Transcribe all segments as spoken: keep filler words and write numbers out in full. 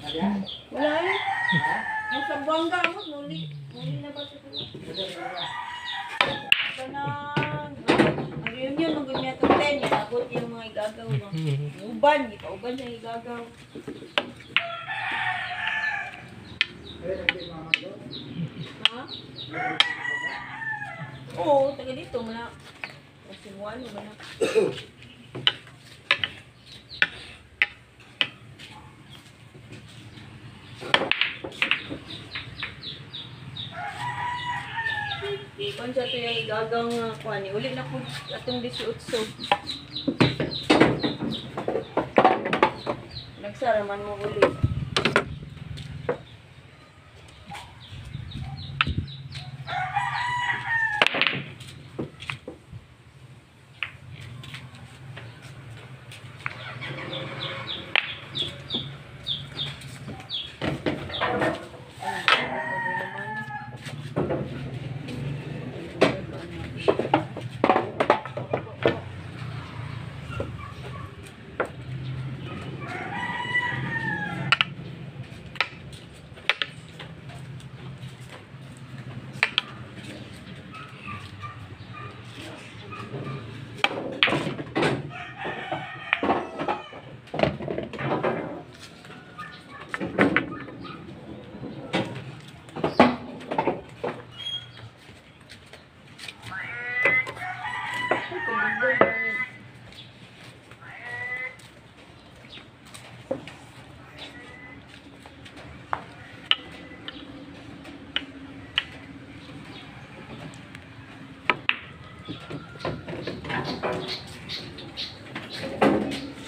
Wala eh. Yung sa Buanga, mo, muli. Muli na ba ito? Ganang. Ang reunion, nung ganyan ito ten, inabot yung mga igagaw. Uban, ipauban siya igagaw. Ha? Oo, taga dito mo na. Kasi mo ano ba na? Kung sa ito yung igagaw nga kuha ni, uli na po atong eighteen. Nagsaraman mo uli.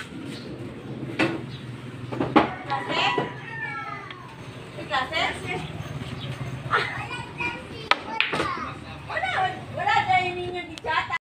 Klase? Klase?